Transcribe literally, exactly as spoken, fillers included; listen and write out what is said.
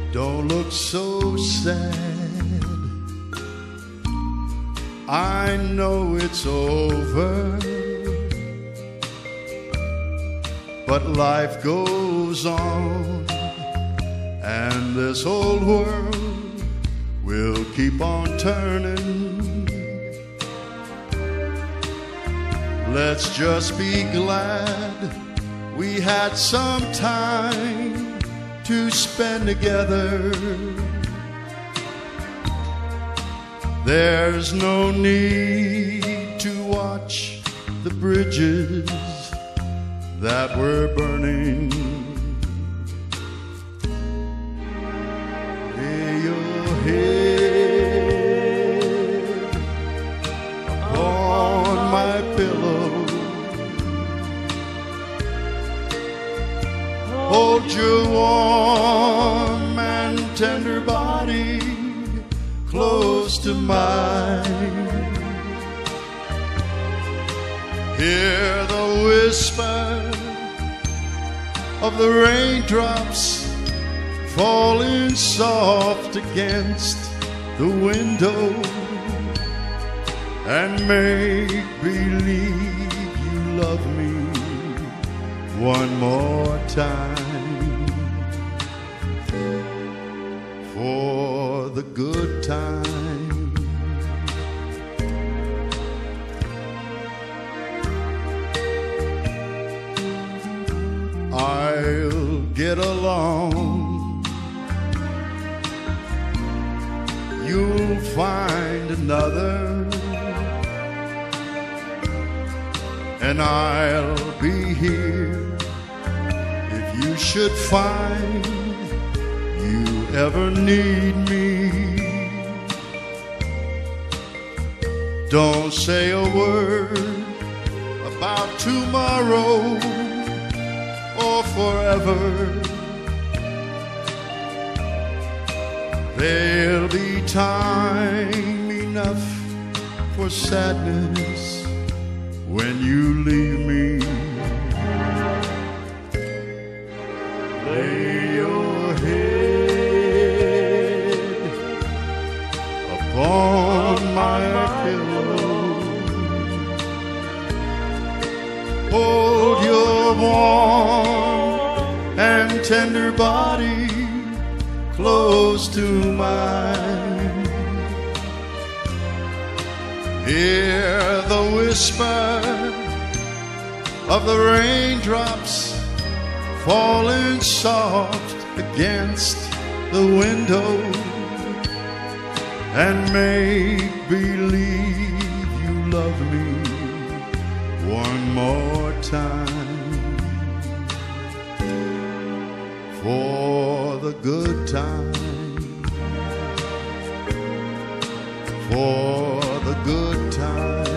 Don't look so sad. I know it's over, but life goes on, and this old world will keep on turning. Let's just be glad we had some time to spend together. There's no need to watch the bridges that were burning. Lay your head on my pillow, hold your warm and tender body close to mine. Hear the whisper of the raindrops falling soft against the window, and make believe you love me one more time, for the good time. I'll get along, you'll find another, and I'll be here if you should find you ever need me. Don't say a word about tomorrow or forever. There'll be time enough for sadness when you leave me. Lay your head upon my pillow, hold your warm and tender body close to mine. Hear the whisper of the raindrops falling soft against the window, and make believe you love me one more time, for the good time, for the good time.